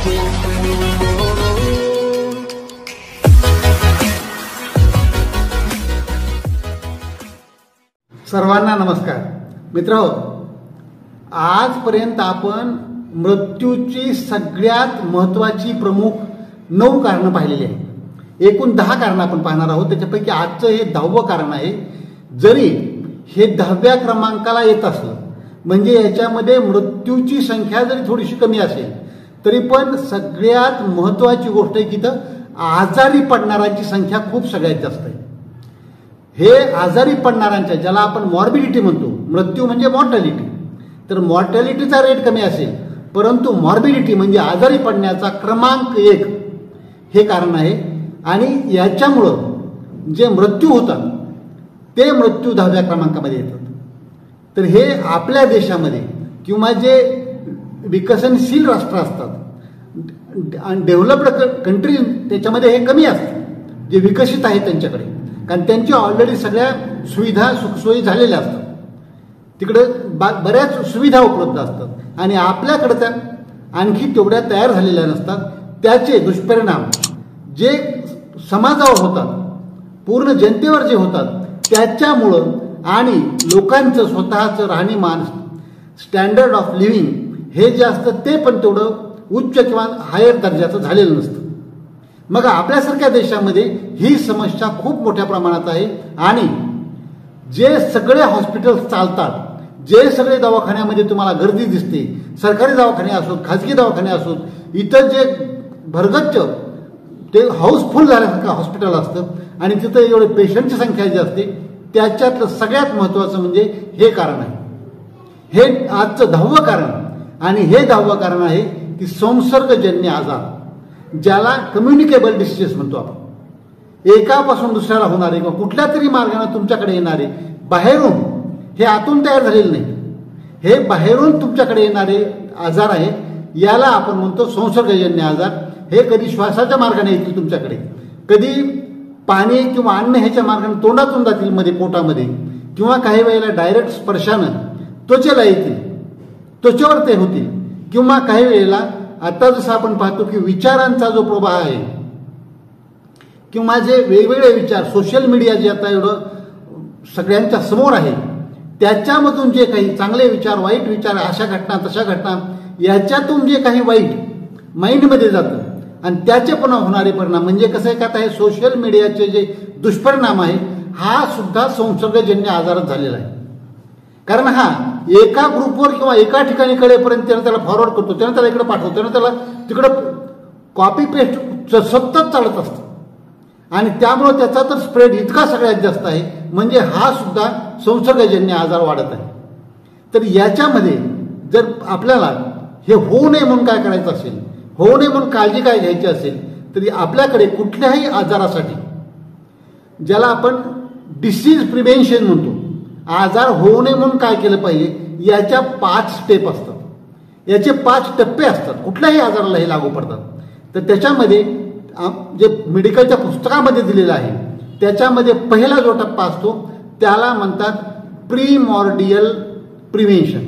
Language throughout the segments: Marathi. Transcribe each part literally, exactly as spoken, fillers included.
सर्वांना नमस्कार. मित्रांनो, आजपर्यंत आपण मृत्यूची सगळ्यात महत्त्वाची प्रमुख नऊ कारणं पाहिलेली आहेत. एकूण दहा कारणं आपण पाहणार आहोत. त्याच्यापैकी आजचं हे दहावं कारण आहे. जरी हे दहाव्या क्रमांकाला येत असलं म्हणजे याच्यामध्ये मृत्यूची संख्या जरी थोडीशी कमी असेल तरी पण सगळ्यात महत्त्वाची गोष्ट आहे की इथं आजारी पडणाऱ्यांची संख्या खूप सगळ्यात जास्त आहे. हे आजारी पडणाऱ्यांच्या, ज्याला आपण मॉर्बिडिटी म्हणतो, मृत्यू म्हणजे मॉर्टॅलिटी, तर मॉर्टॅलिटीचा रेट कमी असेल परंतु मॉर्बिडिटी म्हणजे आजारी पडण्याचा क्रमांक एक हे कारण आहे. आणि याच्यामुळं जे मृत्यू होतात ते मृत्यू दहाव्या क्रमांकामध्ये येतात. तर हे आपल्या देशामध्ये किंवा जे विकसनशील राष्ट्र असतात, डेव्हलप्ड कंट्री, त्याच्यामध्ये हे कमी असतं. जे विकसित आहेत त्यांच्याकडे, कारण त्यांची ऑलरेडी सगळ्या सुविधा सुखसोयी झालेल्या असतात, तिकडे बऱ्याच सुविधा उपलब्ध असतात आणि आपल्याकडे त्या आणखी तेवढ्या तयार झालेल्या नसतात. त्याचे दुष्परिणाम जे समाजावर होतात, पूर्ण जनतेवर जे होतात, त्याच्यामुळं आणि लोकांचं स्वतःचं राहणीमान, स्टँडर्ड ऑफ लिव्हिंग हे जे असतं ते पण तेवढं उच्च किंवा हायर दर्जाचं झालेलं नसतं. मग आपल्यासारख्या देशामध्ये ही समस्या खूप मोठ्या प्रमाणात आहे. आणि जे सगळे हॉस्पिटल्स चालतात, जे सगळे दवाखान्यामध्ये तुम्हाला गर्दी दिसते, सरकारी दवाखाने असोत, खाजगी दवाखाने असोत, इथं जे भरगच्च ते हाऊसफुल झाल्यासारखं हॉस्पिटल असतं आणि तिथं एवढे पेशंटची संख्या जी असते, त्याच्यातलं सगळ्यात महत्त्वाचं म्हणजे हे कारण आहे. हे आजचं दहावं कारण. आणि हे दहावं कारण आहे की संसर्गजन्य आजार, ज्याला कम्युनिकेबल डिसीजेस म्हणतो आपण. एकापासून दुसऱ्याला होणारे किंवा कुठल्या तरी मार्गाने तुमच्याकडे येणारे, बाहेरून, हे आतून तयार झालेले नाही, हे बाहेरून तुमच्याकडे येणारे आजार आहे. याला आपण म्हणतो संसर्गजन्य आजार. हे कधी श्वासाच्या मार्गाने येतील तुमच्याकडे, कधी पाणी किंवा अन्न ह्याच्या मार्गाने तोंडातून जातील मध्ये पोटामध्ये, किंवा काही वेळेला डायरेक्ट स्पर्शानं त्वचेला येतील, त्वचेवर ते होतील, किंवा काही वेळेला आता जसं आपण पाहतो की विचारांचा जो प्रवाह आहे किंवा जे वेगवेगळे विचार, सोशल मीडिया जे आता एवढं सगळ्यांच्या समोर आहे, त्याच्यामधून जे काही चांगले विचार, वाईट विचार, अशा घटना तशा घटना, याच्यातून जे काही वाईट माइंडमध्ये जातं आणि त्याचे पुन्हा होणारे परिणाम म्हणजे कसं आहे का, आता हे सोशल मीडियाचे जे दुष्परिणाम आहे हा सुद्धा संसर्गजन्य आजारच झालेला आहे. कारण हा एका ग्रुपवर किंवा एका ठिकाणी कळेपर्यंत त्यानं त्याला फॉरवर्ड करतो, त्यानं त्याला इकडे पाठवतो, त्यानं त्याला तिकडं कॉपी पेस्ट सतत चालत असतं आणि त्यामुळे त्याचा तर स्प्रेड इतका सगळ्यात जास्त आहे, म्हणजे हा सुद्धा संसर्गजन्य आजार वाढत आहे. तर याच्यामध्ये जर आपल्याला हे होऊ नये म्हणून काय करायचं असेल, होऊ नये म्हणून काळजी काय घ्यायची असेल, तरी आपल्याकडे कुठल्याही आजारासाठी, ज्याला आपण डिसीज प्रिव्हेन्शन म्हणतो, आजार होऊ नये म्हणून काय केलं पाहिजे, याच्या पाच स्टेप असतात, याचे पाच टप्पे असतात. कुठल्याही आजाराला हे लागू पडतात. तर त्याच्यामध्ये जे मेडिकलच्या पुस्तकामध्ये दिलेलं आहे त्याच्यामध्ये पहिला जो टप्पा असतो त्याला म्हणतात प्रीमॉर्डियल प्रिव्हेन्शन.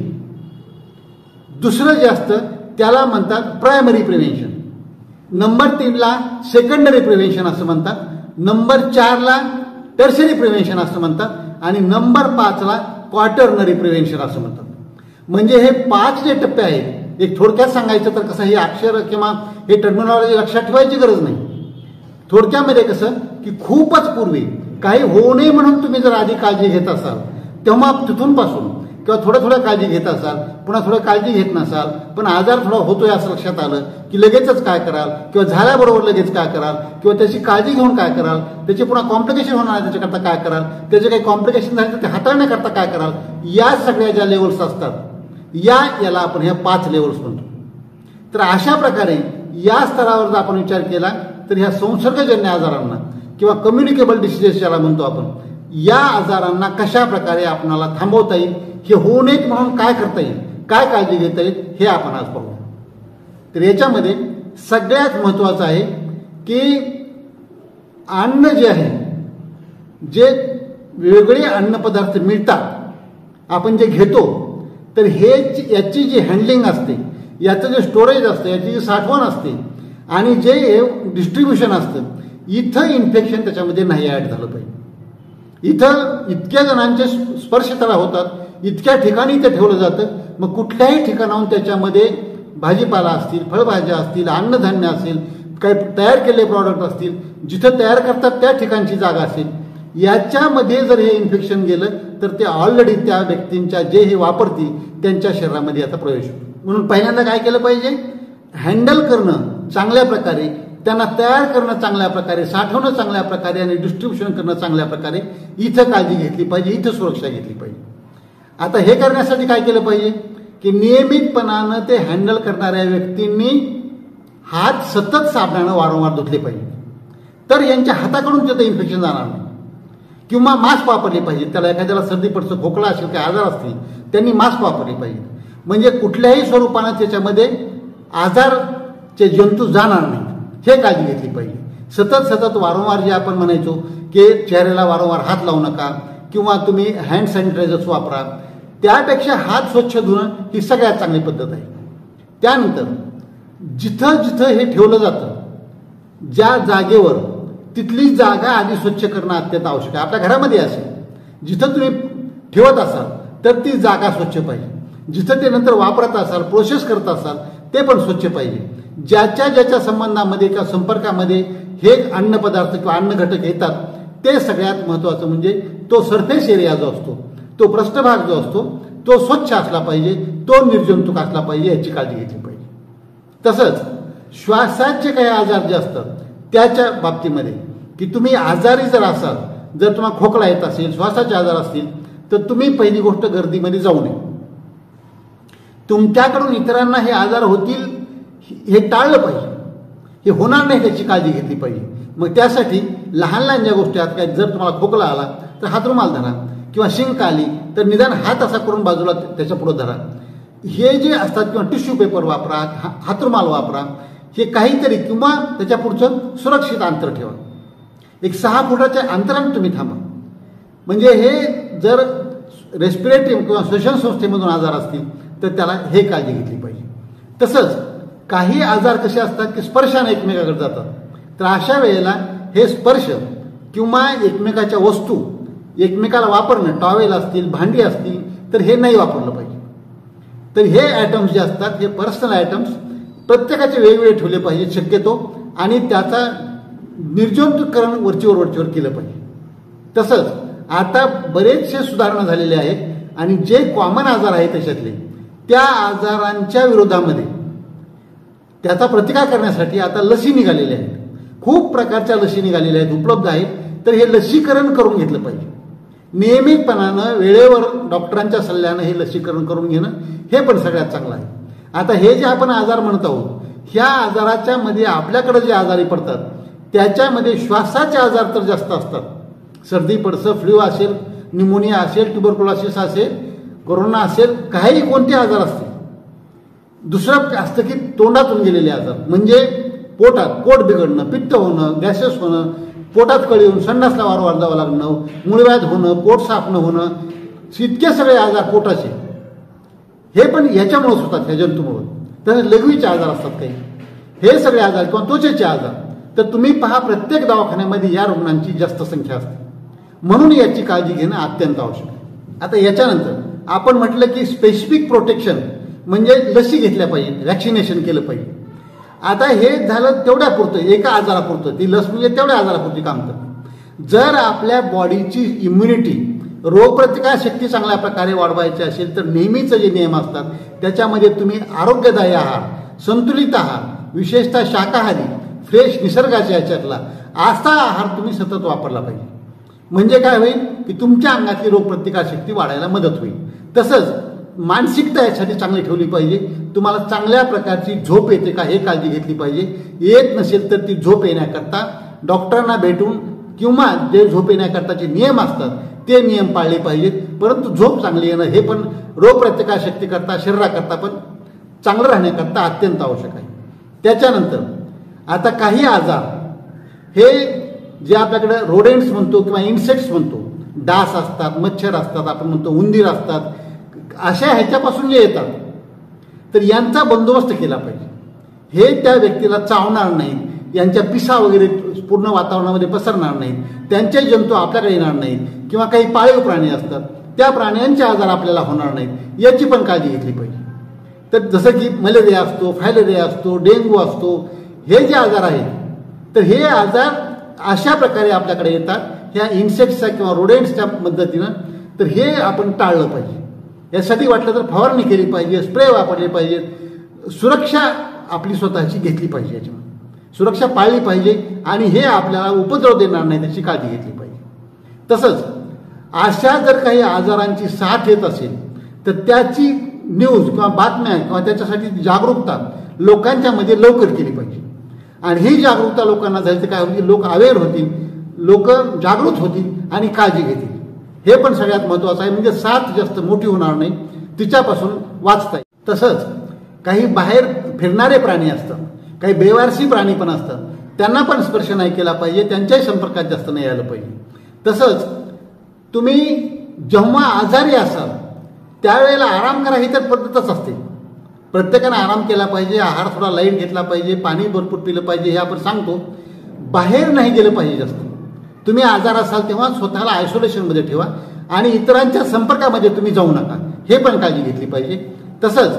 दुसरं जे असतं त्याला म्हणतात प्रायमरी प्रिव्हेन्शन. नंबर तीनला सेकंडरी प्रिव्हेन्शन असं म्हणतात. नंबर चारला टर्शरी प्रिव्हेन्शन असं म्हणतात. आणि नंबर पाचला क्वार्टरनरी प्रिव्हेन्शन असं म्हणतात. म्हणजे हे पाच जे टप्पे आहेत, एक थोडक्यात सांगायचं तर कसं, हे अक्षर किंवा हे टर्मिनॉलॉजी लक्षात ठेवायची गरज नाही. थोडक्यामध्ये कसं की खूपच पूर्वी काही होऊ नये म्हणून तुम्ही जर आधी काळजी घेत असाल, तेव्हा तिथून पासून किंवा थोडं थोडं काळजी घेत असाल, पुन्हा थोडं काळजी घेत नसाल, पण आजार थोडा होतोय असं लक्षात आलं की लगेचच काय कराल, किंवा झाल्याबरोबर लगेच काय कराल, किंवा त्याची काळजी घेऊन काय कराल, त्याचे पुन्हा कॉम्प्लिकेशन होणार त्याच्याकरता काय कराल, त्याचे काही कॉम्प्लिकेशन झाले तर ते हाताळण्याकरता काय कराल, या सगळ्या ज्या लेवल्स असतात, या याला आपण ह्या पाच लेवल्स म्हणतो. तर अशा प्रकारे या स्तरावर जर आपण विचार केला तर ह्या संसर्गजन्य आजारांना किंवा कम्युनिकेबल डिसीजेस ज्याला म्हणतो आपण, या आजारांना कशा प्रकारे आपणाला थांबवता येईल, हे होऊ नयेत म्हणून काय करता येईल, काय काळजी घेता येईल, हे आपण आज पाहू. तर याच्यामध्ये सगळ्यात महत्त्वाचं आहे की अन्न जे आहे, जे वेगळे अन्नपदार्थ मिळतात आपण जे घेतो, तर हे याची जी हँडलिंग असते, याचं जे स्टोरेज असतं, याची जी साठवण असते आणि जे डिस्ट्रीब्युशन असतं, इथं इन्फेक्शन त्याच्यामध्ये नाही ॲड झालं पाहिजे. इथं इतक्या जणांचे स्पर्शतळा होतात, इतक्या ठिकाणी ते ठेवलं जातं. मग कुठल्याही ठिकाणाहून त्याच्यामध्ये भाजीपाला असतील, फळभाज्या असतील, अन्नधान्य असेल, काही तयार केलेले प्रॉडक्ट असतील, जिथं तयार करतात त्या ठिकाणची जागा असेल, याच्यामध्ये जर हे इन्फेक्शन गेलं तर ते ऑलरेडी त्या व्यक्तींच्या जे हे वापरतील त्यांच्या शरीरामध्ये याचा प्रवेश होतो. म्हणून पहिल्यांदा काय केलं पाहिजे, हँडल करणं चांगल्या प्रकारे, त्यांना तयार करणं चांगल्या प्रकारे, साठवणं चांगल्या प्रकारे आणि डिस्ट्रीब्युशन करणं चांगल्या प्रकारे, इथं काळजी घेतली पाहिजे, इथं सुरक्षा घेतली पाहिजे. आता हे करण्यासाठी काय केलं पाहिजे की नियमितपणानं ते हँडल करणाऱ्या व्यक्तींनी हात सतत साबणानं वारंवार धुतले पाहिजे, तर यांच्या हाताकडून तिथं इन्फेक्शन जाणार नाही. किंवा मास्क वापरले पाहिजे. त्याला एखाद्याला सर्दी पडसं, खोकला असेल, काही आजार असतील, त्यांनी मास्क वापरले पाहिजे. म्हणजे कुठल्याही स्वरूपानं त्याच्यामध्ये आजारचे जंतू जाणार नाही, हे काळजी घेतली पाहिजे. सतत सतत वारंवार जे आपण म्हणायचो की चेहऱ्याला वारंवार हात लावू नका किंवा तुम्ही हँड सॅनिटायझर्स वापरा, त्यापेक्षा हात स्वच्छ धुणं ही सगळ्यात चांगली पद्धत आहे. त्यानंतर जिथं जिथं हे ठेवलं जातं, ज्या जागेवर, तिथली जागा आधी स्वच्छ करणं अत्यंत आवश्यक आहे. आपल्या घरामध्ये असेल, जिथं तुम्ही ठेवत असाल तर ती जागा स्वच्छ पाहिजे. जिथं ते नंतर वापरत असाल, प्रोसेस करत असाल, ते पण स्वच्छ पाहिजे. ज्याच्या ज्याच्या संबंधामध्ये किंवा संपर्कामध्ये हे अन्नपदार्थ किंवा अन्न घटक येतात, ते सगळ्यात महत्त्वाचं म्हणजे तो सरफेस एरिया जो असतो, तो पृष्ठभाग जो असतो, तो स्वच्छ असला पाहिजे, तो निर्जंतुक असला पाहिजे, याची काळजी घेतली पाहिजे. तसंच श्वासाचे काही आजार जे असतात त्याच्या बाबतीमध्ये की तुम्ही आजारी जर असाल, जर तुम्हाला खोकला येत असेल, श्वासाचे आजार असतील, तर तुम्ही पहिली गोष्ट गर्दीमध्ये जाऊ नये. तुमच्याकडून इतरांना हे आजार होतील हे टाळलं पाहिजे, हे होणार नाही त्याची काळजी घेतली पाहिजे. मग त्यासाठी लहान लहान ज्या गोष्टी आहेत, काय जर तुम्हाला खोकला आला तर हातरुमाल धरा, किंवा शिंक आली तर निदान हात असा करून बाजूला त्याच्या पुढे धरा. हे जे असतात, किंवा टिश्यू पेपर वापरा, हातरुमाल वापरा, हे काहीतरी, किंवा त्याच्या पुढचं सुरक्षित अंतर ठेवा. एक सहा फुटाच्या अंतराने तुम्ही थांबा. म्हणजे हे जर रेस्पिरेटरी किंवा श्वसन संस्थेमधून आजार असतील तर त्याला हे काळजी घेतली पाहिजे. तसंच काही आजार कसे असतात की स्पर्शाने एकमेकाकडे जातात, तर अशा वेळेला हे स्पर्श किंवा एकमेकाच्या वस्तू एकमेकाला वापरणं, टॉवेल असतील, भांडी असतील, तर हे नाही वापरलं पाहिजे. तर हे आयटम्स जे असतात, हे पर्सनल आयटम्स प्रत्येकाचे वेगवेगळे ठेवले पाहिजे शक्यतो, आणि त्याचा निर्जंतुकीकरण वरचीवर वरचीवर केलं पाहिजे. तसंच आता बरेचसे सुधारणा झालेले आहेत, आणि जे कॉमन आजार आहेत त्याच्यातले, त्या आजारांच्या विरोधामध्ये त्याचा प्रतिकार करण्यासाठी आता लसी निघालेल्या आहेत. खूप प्रकारच्या लसी निघालेल्या आहेत, उपलब्ध आहेत. तर हे लसीकरण करून घेतलं पाहिजे. नियमितपणानं वेळेवर डॉक्टरांच्या सल्ल्यानं हे लसीकरण करून घेणं हे पण सगळ्यात चांगलं आहे. आता हे जे आपण आजार म्हणत आहोत, ह्या आजाराच्या मध्ये आपल्याकडे जे आजारी पडतात त्याच्यामध्ये श्वासाचे आजार तर जास्त असतात. सर्दी पडसं, फ्लू असेल, न्यूमोनिया असेल, ट्युबरक्युलोसिस असेल, कोरोना असेल, काही कोणते आजार असतील. दुसरं असतं की तोंडातून गेलेले आजार, म्हणजे पोटात पोट बिघडणं, पित्त होणं, गॅसेस होणं, पोटात कळी होऊन संडासला वारंवार जावं लागणं, मूळव्याध होणं, पोट साफ न होणं, इतके सगळे आजार पोटाचे, हे पण ह्याच्यामुळेच होतात, ह्या जंतूमुळे. तर लघवीचे आजार असतात काही, हे सगळे आजार किंवा त्वचेचे आजार, तर तुम्ही पहा प्रत्येक दवाखान्यामध्ये या रुग्णांची जास्त संख्या असते. म्हणून याची काळजी घेणं अत्यंत आवश्यक आहे. आता याच्यानंतर आपण म्हटलं की स्पेसिफिक प्रोटेक्शन म्हणजे लसी घेतल्या पाहिजे, व्हॅक्सिनेशन केलं पाहिजे. आता हे झालं तेवढ्या पुरतं, एका आजारापुरतं, ती लस म्हणजे तेवढ्या आजारापुरती काम करते. जर आपल्या बॉडीची इम्युनिटी, रोगप्रतिकार शक्ती चांगल्या प्रकारे वाढवायची असेल तर नेहमीचे जे नियम असतात त्याच्यामध्ये तुम्ही आरोग्यदायी आहार, संतुलित आहार, विशेषतः शाकाहारी, फ्रेश निसर्गाच्या याच्यातला असा आहार तुम्ही सतत वापरला पाहिजे. म्हणजे काय होईल की तुमच्या अंगातली रोगप्रतिकार शक्ती वाढायला मदत होईल. तसंच मानसिकता यासाठी चांगली ठेवली पाहिजे. तुम्हाला चांगल्या प्रकारची झोप येते का हे काळजी घेतली पाहिजे. येत नसेल तर ती झोप येण्याकरता डॉक्टरांना भेटून किंवा जे झोप येण्याकरताचे नियम असतात ते नियम पाळले पाहिजेत. परंतु झोप चांगली येणं हे पण रोगप्रतिकार शक्तीकरता, शरीराकरता पण चांगलं राहण्याकरता अत्यंत आवश्यक आहे. त्याच्यानंतर आता काही आजार हे जे आपल्याकडे रोडेंट्स म्हणतो किंवा इन्सेक्ट्स म्हणतो, डास असतात, मच्छर असतात, आपण म्हणतो उंदीर असतात, अशा ह्याच्यापासून जे येतात तर यांचा बंदोबस्त केला पाहिजे. हे त्या व्यक्तीला चावणार नाहीत, यांच्या पिसा वगैरे पूर्ण वातावरणामध्ये पसरणार नाहीत, त्यांचे जंतू आपल्याकडे येणार नाहीत, किंवा काही पाळीव प्राणी असतात त्या प्राण्यांचे आजार आपल्याला होणार नाहीत, याची पण काळजी घेतली पाहिजे. तर जसं की मलेरिया असतो, फायलेरिया असतो, डेंग्यू असतो, हे जे आजार आहेत तर हे आजार अशा प्रकारे आपल्याकडे येतात ह्या इन्सेक्ट्सच्या किंवा रोडेंट्सच्या मदतीनं. तर हे आपण टाळलं पाहिजे. यासाठी वाटलं तर फवारणी केली पाहिजे, स्प्रे वापरले पाहिजेत, सुरक्षा आपली स्वतःची घेतली पाहिजे, याच्यामध्ये सुरक्षा पाळली पाहिजे आणि हे आपल्याला उपद्रव देणार नाही त्याची काळजी घेतली पाहिजे. तसंच अशा जर काही आजारांची साथ येत असेल तर त्याची न्यूज किंवा बातम्या किंवा त्याच्यासाठी जागरूकता लोकांच्या मध्ये लवकर केली पाहिजे. आणि ही जागरूकता लोकांना झाली तर काय होईल, लोक अवेअर होतील, लोक जागृत होतील आणि काळजी घेतील. हे पण सगळ्यात महत्त्वाचं आहे. म्हणजे साथ जास्त मोठी होणार नाही, तिच्यापासून वाचता येईल. तसंच काही बाहेर फिरणारे प्राणी असतात, काही बेवारसी प्राणी पण असतात, त्यांना पण स्पर्श नाही केला पाहिजे, त्यांच्याही संपर्कात जास्त नाही आलं पाहिजे. तसंच तुम्ही जेव्हा आजारी असाल त्यावेळेला आराम करा ही तर पद्धतच असते. प्रत्येकाने आराम केला पाहिजे, आहार थोडा लाईट घेतला पाहिजे, पाणी भरपूर पिलं पाहिजे, हे आपण सांगतो. बाहेर नाही गेलं पाहिजे जास्त. तुम्ही आजार असाल तेव्हा स्वतःला आयसोलेशनमध्ये ठेवा आणि इतरांच्या संपर्कामध्ये तुम्ही जाऊ नका, हे पण काळजी घेतली पाहिजे. तसंच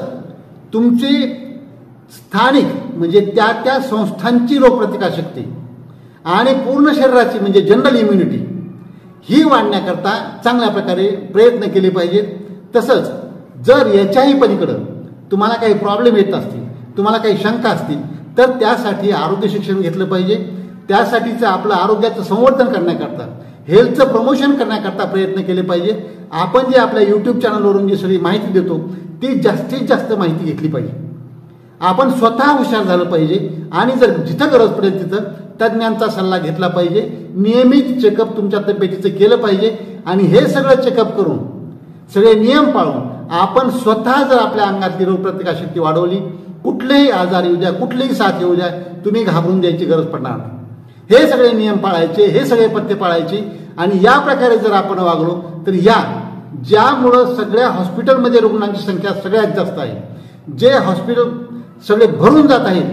तुमची स्थानिक म्हणजे त्या त्या संस्थांची रोगप्रतिकारशक्ती आणि पूर्ण शरीराची म्हणजे जनरल इम्युनिटी ही वाढण्याकरता चांगल्या प्रकारे प्रयत्न केले पाहिजेत. तसंच जर याच्याही पलीकडं तुम्हाला काही प्रॉब्लेम येत असतील, तुम्हाला काही शंका असतील तर त्यासाठी आरोग्य शिक्षण घेतलं पाहिजे. त्यासाठीचं आपलं आरोग्याचं संवर्धन करण्याकरता, हेल्थचं प्रमोशन करण्याकरता प्रयत्न केले पाहिजे. आपण जे आपल्या यूट्यूब चॅनलवरून जी सगळी माहिती देतो ती जास्तीत जास्त माहिती घेतली पाहिजे. आपण स्वतः हुशार झालं पाहिजे आणि जर जिथं गरज पडेल तिथं तज्ज्ञांचा सल्ला घेतला पाहिजे. नियमित चेकअप तुमच्या तब्येतीचं केलं पाहिजे आणि हे सगळं चेकअप करून सगळे नियम पाळून आपण स्वतः जर आपल्या अंगातली रोगप्रतिकारशक्ती वाढवली, कुठलेही आजार येऊ द्या, कुठलीही साथ येऊ द्या, तुम्ही घाबरून द्यायची गरज पडणार नाही. हे सगळे नियम पाळायचे, हे सगळे पथ्य पाळायचे आणि या प्रकारे जर आपण वागलो तर या ज्यामुळं सगळ्या हॉस्पिटलमध्ये रुग्णांची संख्या सगळ्यात जास्त आहे, जे हॉस्पिटल सगळे भरून जात आहेत,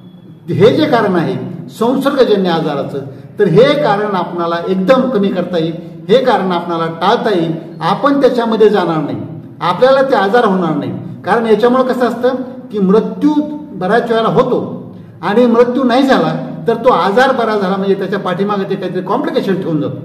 हे जे कारण आहे संसर्गजन्य आजाराचं, तर हे कारण आपणाला एकदम कमी करता येईल, हे कारण आपणाला टाळता येईल. आपण त्याच्यामध्ये जाणार नाही, आपल्याला ते आजार होणार नाही. कारण याच्यामुळे कसं असतं की मृत्यू बऱ्याच वेळेला होतो आणि मृत्यू नाही झाला तर तो आजार बरा झाला म्हणजे त्याच्या पाठीमागे ते काहीतरी कॉम्प्लिकेशन ठेवून जातो.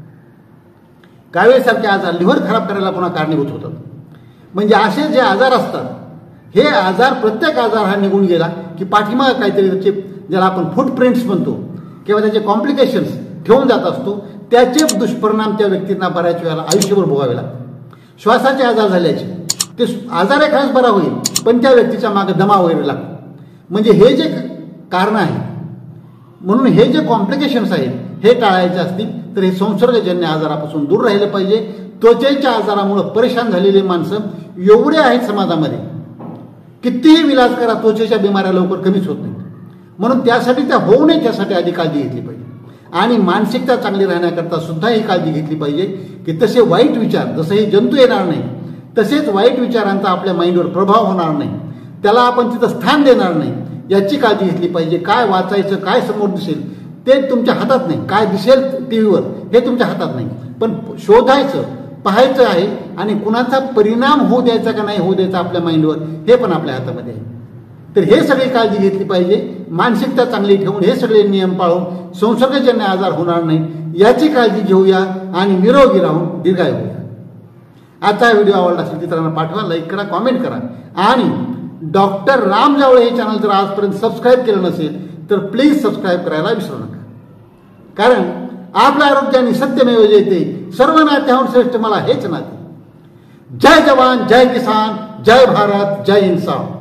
कावीळसारखे आजार लिव्हर खराब करायला पुन्हा कारणीभूत होतात. म्हणजे असे जे आजार असतात हे आजार, प्रत्येक आजार हा निघून गेला की पाठीमागे काहीतरी त्याचे, ज्याला आपण फुटप्रिंट्स म्हणतो किंवा त्याचे कॉम्प्लिकेशन्स ठेवून जात असतो, त्याचे दुष्परिणाम त्या व्यक्तींना बऱ्याच वेळेला आयुष्यभर भोगावे लागतात. श्वासाचे आजार झाल्याचे ते आजार एखादाच बरा होईल पण त्या व्यक्तीच्या मागे दमा वगैरे लागतो. म्हणजे हे जे कारण आहे, म्हणून हे जे कॉम्प्लिकेशन्स आहेत हे टाळायचे असतील तर हे संसर्गजन्य आजारापासून दूर राहिलं पाहिजे. त्वचेच्या आजारामुळे परेशान झालेली माणसं एवढे आहेत समाजामध्ये, कितीही विलाज करा त्वचेच्या बिमाऱ्या लवकर कमीच होत नाहीत. म्हणून त्यासाठी त्या होऊ नये त्यासाठी आधी काळजी घेतली पाहिजे. आणि मानसिकता चांगली राहण्याकरता सुद्धा ही काळजी घेतली पाहिजे की तसे वाईट विचार, जसं हे जंतू येणार नाही तसेच वाईट विचारांचा आपल्या माइंडवर प्रभाव होणार नाही, त्याला आपण तिथं स्थान देणार नाही, याची काळजी घेतली पाहिजे. काय वाचायचं, काय समोर दिसेल ते तुमच्या हातात नाही, काय दिसेल टी व्हीवर हे तुमच्या हातात नाही, पण शोधायचं, पाहायचं आहे आणि कुणाचा परिणाम होऊ द्यायचा का नाही होऊ द्यायचा आपल्या माइंडवर हे पण आपल्या हातामध्ये आहे. तर हे सगळी काळजी घेतली पाहिजे. मानसिकता चांगली ठेवून हे सगळे नियम पाळून संसर्गजन्य आजार होणार नाही याची काळजी घेऊया आणि निरोगी राहून दीर्घायू होऊया. आजचा व्हिडिओ आवडला असेल मित्रांना पाठवा, लाईक करा, कॉमेंट करा आणि डॉक्टर राम जावळे हे चॅनल जर आजपर्यंत सबस्क्राईब केलं नसेल तर प्लीज सबस्क्राईब करायला विसरू नका. कारण आपल्या आरोग्याने सत्यमेव जयते, सर्व नात्याहून श्रेष्ठ मला हेच नाते. जय जवान, जय किसान, जय भारत, जय इन्सान.